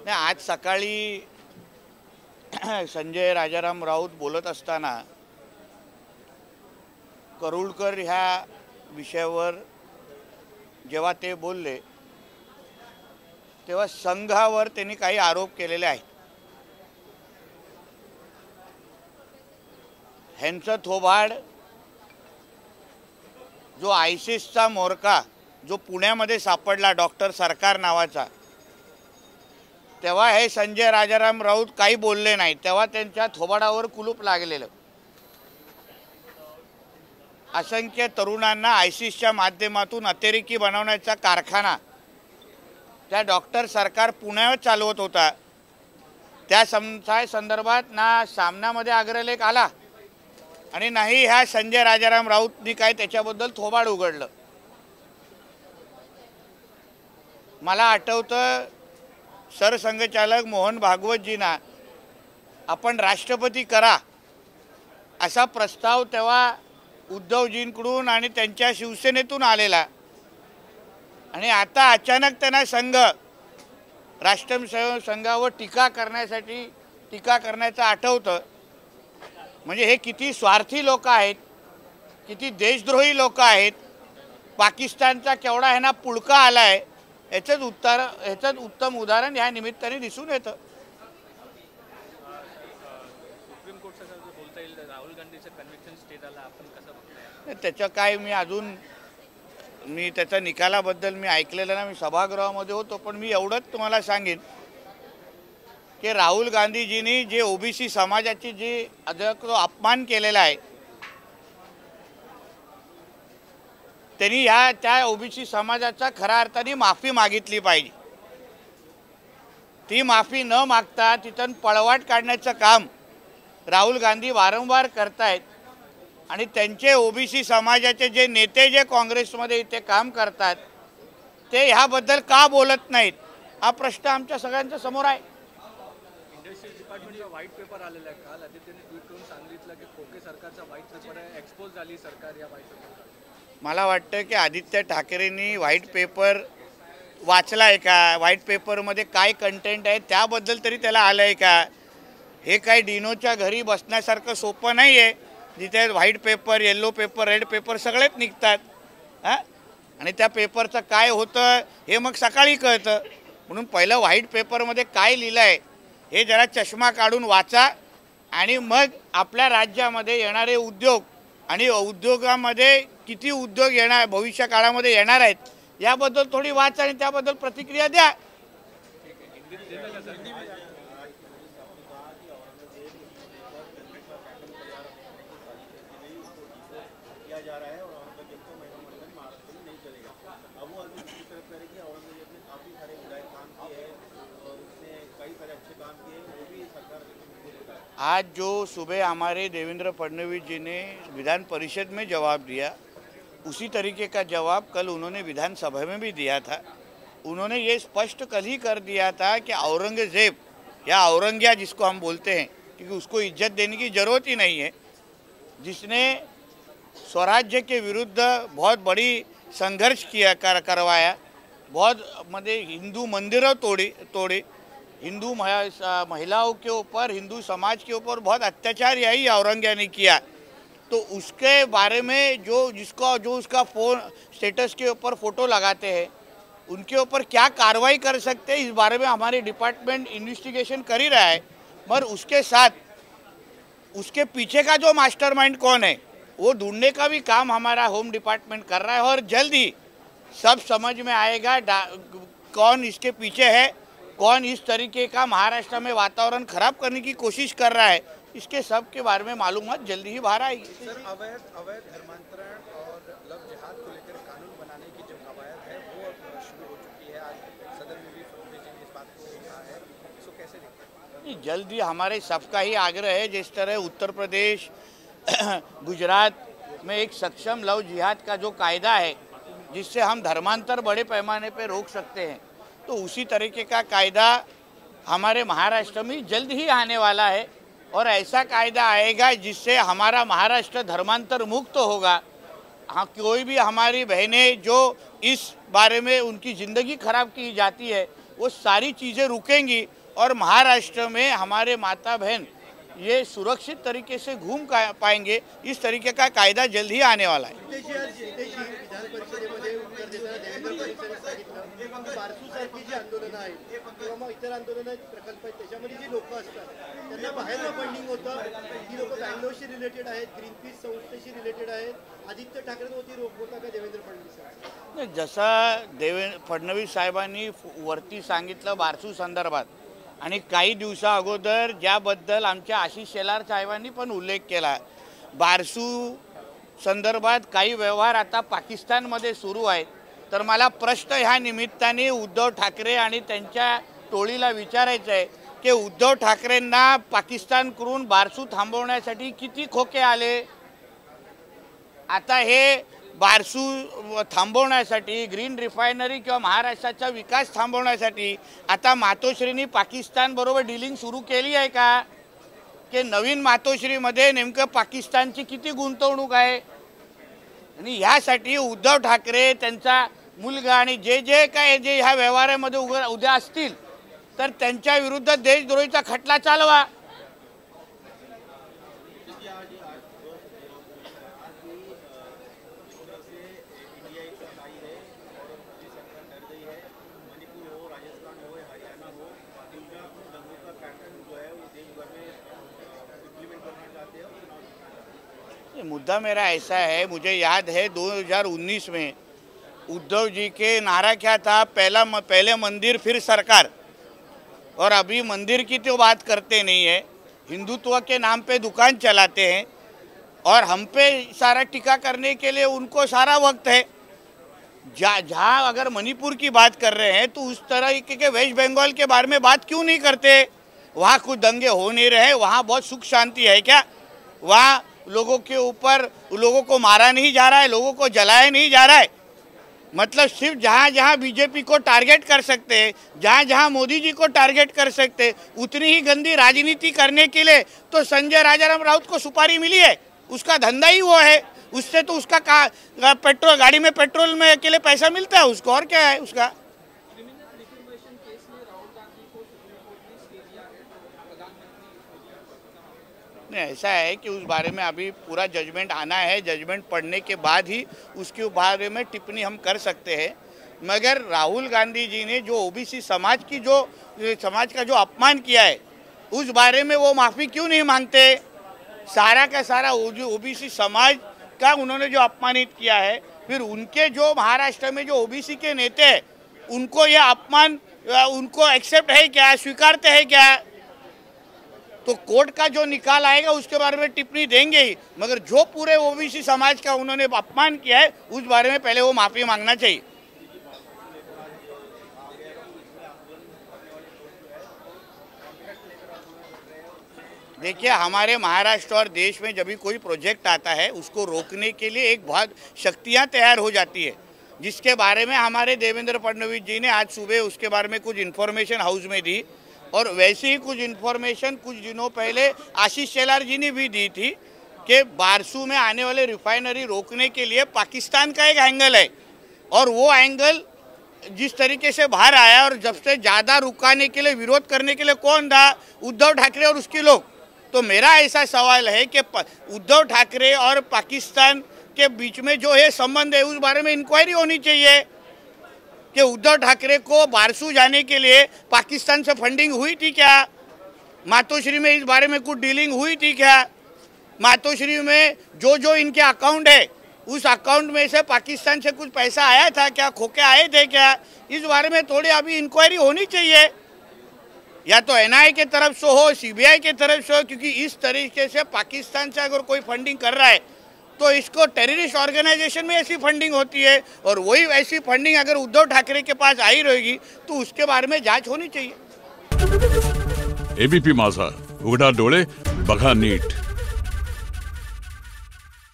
नाही, आज सकाळी संजय राजाराम राऊत बोलत असताना करुळकर ह्या विषयावर जेव्हा ते बोलले तेव्हा संघावर त्यांनी काही आरोप केलेले आहेत. ह्यांचं थोबाड जो आयसिसचा मोरका जो पुण्यामध्ये सापडला डॉक्टर सरकार नावाचा, तेव्हा हे संजय राजाराम राऊत काही बोलले नाही. तेव्हा त्यांच्या थोबाडावर कुलूप लागलेलं. असंख्य तरुणांना आयसिसच्या माध्यमातून अतिरेकी बनवण्याचा कारखाना त्या डॉक्टर सरकार पुण्यावर चालवत होता. त्या संदर्भात ना सामनामध्ये अग्रलेख आला आणि नाही ह्या संजय राजाराम राऊतनी काय त्याच्याबद्दल थोबाड उघडलं. मला आठवतं सरसंघचालक मोहन भागवतजींना आपण राष्ट्रपती करा असा प्रस्ताव तेव्हा उद्धवजींकडून आणि त्यांच्या शिवसेनेतून आलेला, आणि आता अचानक त्यांना राष्ट्रसंघावर टीका करण्याचं आठवतं. म्हणजे हे किती स्वार्थी लोक आहेत, किती देशद्रोही लोक आहेत. पाकिस्तानचा केवढा ह्यांना पुळका आला आहे ह्याचंच उत्तम उदाहरण ह्या निमित्ताने दिसून येतं. सुप्रीम कोर्टचं बोलता येईल राहुल गांधीचं कन्व्हिक्शन स्टे झाला, आपण कसं बघताय? त्याचं काय मी त्याच्या निकालाबद्दल मी ऐकलेलं ना, मी सभागृहामध्ये होतो. पण मी एवढंच तुम्हाला सांगेन की राहुल गांधीजींनी जे ओबीसी समाजाची जी जो अपमान केलेला आहे, त्यांनी त्या ओबीसी समाजाचा खऱ्या अर्थाने माफी मागितली पाहिजे. ती माफी न मागता तिथून पळवाट काढण्याचं काम राहुल गांधी वारंवार करतायत. आणि त्यांचे ओबीसी समाजाचे जे नेते जे काँग्रेसमध्ये इथे काम करतात ते ह्याबद्दल का बोलत नाहीत, हा प्रश्न आमच्या सगळ्यांच्या समोर आहे. इंडस्ट्रियल डिपार्टमेंटचा व्हाईट पेपर आलेला आहे. काल आदित्यने ट्विट करून सांगितलं की खोके सरकारचा व्हाईट पेपर आहे, एक्सपोज झाली सरकार या व्हाईट पेपर. मला वाटतं की आदित्य ठाकरेंनी व्हाईट पेपर वाचला आहे का, व्हाईट पेपरमध्ये काय कंटेंट आहे त्याबद्दल तरी त्याला आलं आहे का. हे काही डिनोच्या घरी बसण्यासारखं सोपं नाही आहे जिथे white paper, yellow paper, red paper सगळेच निघतात. आणि त्या पेपरचं काय होतं हे मग सकाळी कळतं. म्हणून पहिलं व्हाईट पेपरमध्ये काय लिहिलं आहे हे जरा चष्मा काढून वाचा, आणि मग आपल्या राज्यामध्ये येणारे उद्योग आणि उद्योगामध्ये किती उद्योग भविष्य काळामध्ये येणार आहेत याबद्दल थोडी वाचा आणि त्याबद्दल प्रतिक्रिया द्या. आज जो सुबह हमारे देवेंद्र फडणवीस जी ने विधान परिषद में जवाब दिया, उसी तरीके का जवाब कल उन्होंने विधानसभा में भी दिया था. उन्होंने ये स्पष्ट कल ही कर दिया था कि औरंगजेब या औरंगिया जिसको हम बोलते हैं, क्योंकि उसको इज्जत देने की ज़रूरत ही नहीं है, जिसने स्वराज्य के विरुद्ध बहुत बड़ी संघर्ष करवाया, बहुत हिंदू मंदिरों तोड़े, हिंदू महिलाओं के ऊपर, हिंदू समाज के ऊपर बहुत अत्याचार यही औरंगिया ने किया. तो उसके बारे में जो उसका फ़ोन स्टेटस के ऊपर फ़ोटो लगाते हैं उनके ऊपर क्या कार्रवाई कर सकते हैं, इस बारे में हमारे डिपार्टमेंट इन्वेस्टिगेशन कर ही रहा है. मगर उसके साथ उसके पीछे का जो मास्टरमाइंड कौन है वो ढूंढने का भी काम हमारा होम डिपार्टमेंट कर रहा है. और जल्द ही सब समझ में आएगा कौन इसके पीछे है, कौन इस तरीके का महाराष्ट्र में वातावरण खराब करने की कोशिश कर रहा है. इसके सब के बारे में मालूमात जल्दी ही बाहर आएगी. सर, अवैध धर्मांतरण और लव जिहाद को लेकर कानून बनाने की जो कवायद है वो शुरू हो चुकी है. आज सदन में भी फडणवीस ने इस बात को कहा है, इसको कैसे देखते हैं? जल्दी हमारे सबका ही आग्रह है, जिस तरह उत्तर प्रदेश गुजरात में एक सक्षम लव जिहाद का जो कायदा है जिससे हम धर्मांतर बड़े पैमाने पर रोक सकते हैं, तो उसी तरीके का कायदा हमारे महाराष्ट्र में जल्द ही आने वाला है. और ऐसा कायदा आएगा जिससे हमारा महाराष्ट्र धर्मांतर मुक्त होगा. हाँ, कोई भी हमारी बहनें जो इस बारे में उनकी ज़िंदगी खराब की जाती है वो सारी चीज़ें रुकेंगी और महाराष्ट्र में हमारे माता बहन ये सुरक्षित तरीके से घूम पाएंगे। इस तरीके का कायदा जल्द ही आने वाला है। विधान परिषदेमध्ये उत्तर देताना देवेंद्र फडणवीसांनी सांगितलं की बारसूसारखी जी आंदोलनं आहेत किंवा मग इतर आंदोलनं प्रकल्प आहेत त्याच्यामध्ये जी लोक असतात त्यांना बाहेरनं फंडिंग होतं। ही लोक बँगलोरशी रिलेटेड आहेत, ग्रीनपीस संस्थेशी रिलेटेड आहेत। आदित्य ठाकरेंवरती रोख होता का देवेंद्र फडणवीसांचा? जसा फडणवीस साहेबांनी वरती सांगितलं बारसू संदर्भात आणि काही दिवसा अगोदर ज्याबद्दल आमच्या आशिष शेलार साहेबांनी पण उल्लेख केला, बारसू संदर्भात काही व्यवहार आता पाकिस्तानमध्ये सुरू आहेत। तर मला प्रश्न ह्या निमित्ताने उद्धव ठाकरे आणि त्यांच्या टोळीला विचारायचं आहे की उद्धव ठाकरेंना पाकिस्तानकडून बारसू थांबवण्यासाठी किती खोके आले? आता हे बारसू थांबवण्यासाठी, ग्रीन रिफायनरी किंवा महाराष्ट्राचा विकास थांबवण्यासाठी आता मातोश्रींनी पाकिस्तानबरोबर डीलिंग सुरू केली आहे का? की नवीन मातोश्रीमध्ये नेमकं पाकिस्तानची किती गुंतवणूक आहे? आणि ह्यासाठी उद्धव ठाकरे, त्यांचा मुलगा आणि जे काय जे ह्या व्यवहारामध्ये उद्या असतील तर त्यांच्या विरुद्ध देशद्रोहीचा खटला चालवा। मुद्दा मेरा ऐसा है, मुझे याद है 2019 में उद्धव जी के नारा क्या था, पहले मंदिर फिर सरकार। और अभी मंदिर की तो बात करते नहीं है, हिंदुत्व के नाम पे दुकान चलाते हैं और हम पे सारा टीका करने के लिए उनको सारा वक्त है। जहाँ अगर मणिपुर की बात कर रहे हैं तो उस तरह के वेस्ट बंगाल के बारे में बात क्यों नहीं करते? वहाँ कुछ दंगे हो नहीं रहे, वहाँ बहुत सुख शांति है क्या? वहाँ लोगों के ऊपर लोगों को मारा नहीं जा रहा है, लोगों को जलाया नहीं जा रहा है। मतलब सिर्फ जहाँ जहाँ बीजेपी को टारगेट कर सकते हैं, जहाँ जहाँ मोदी जी को टारगेट कर सकते हैं, उतनी ही गंदी राजनीति करने के लिए तो संजय राजाराम राउत को सुपारी मिली है। उसका धंधा ही वो है, उससे तो उसका पेट्रोल, गाड़ी में पेट्रोल में के लिए पैसा मिलता है उसको, और क्या है उसका। नहीं, ऐसा है कि उस बारे में अभी पूरा जजमेंट आना है, जजमेंट पढ़ने के बाद ही उसके बारे में टिप्पणी हम कर सकते हैं। मगर राहुल गांधी जी ने जो ओबीसी समाज का जो अपमान किया है उस बारे में वो माफ़ी क्यों नहीं मांगते? सारा का सारा ओबीसी समाज का उन्होंने जो अपमानित किया है, फिर उनके जो महाराष्ट्र में जो ओबीसी के नेता हैं उनको यह अपमान उनको एक्सेप्ट है क्या, स्वीकारते हैं क्या? तो कोर्ट का जो निकाल आएगा उसके बारे में टिप्पणी देंगे ही, मगर जो पूरे ओबीसी समाज का उन्होंने अपमान किया है उस बारे में पहले वो माफ़ी मांगना चाहिए। देखिए, हमारे महाराष्ट्र और देश में जब भी कोई प्रोजेक्ट आता है उसको रोकने के लिए एक बहुत शक्तियाँ तैयार हो जाती है, जिसके बारे में हमारे देवेंद्र फडणवीस जी ने आज सुबह उसके बारे में कुछ इन्फॉर्मेशन हाउस में दी। और वैसे ही कुछ इन्फॉर्मेशन कुछ दिनों पहले आशीष शेलार जी ने भी दी थी कि बारसू में आने वाले रिफाइनरी रोकने के लिए पाकिस्तान का एक एंगल है, और वो एंगल जिस तरीके से बाहर आया और जब से ज़्यादा रुकाने के लिए, विरोध करने के लिए कौन था? उद्धव ठाकरे और उसके लोग। तो मेरा ऐसा सवाल है कि उद्धव ठाकरे और पाकिस्तान के बीच में जो है संबंध है उस बारे में इंक्वायरी होनी चाहिए कि उद्धव ठाकरे को बारसू जाने के लिए पाकिस्तान से फंडिंग हुई थी क्या? मातोश्री में इस बारे में कुछ डीलिंग हुई थी क्या? मातोश्री में जो इनके अकाउंट है उस अकाउंट में से पाकिस्तान से कुछ पैसा आया था क्या, खोके आए थे क्या? इस बारे में थोड़ी अभी इंक्वायरी होनी चाहिए, या तो एनआईए के तरफ से हो, सीबीआई के तरफ से हो, क्योंकि इस तरीके से पाकिस्तान से अगर कोई फंडिंग कर रहा है तो इसको टेररिस्ट ऑर्गेनाइजेशन में ऐसी फंडिंग होती है, और वही ऐसी फंडिंग अगर उद्धव ठाकरे के पास आई रहेगी तो उसके बारे में जांच होनी चाहिए। एबीपी माझा, उघडा डोळे बघा नीट।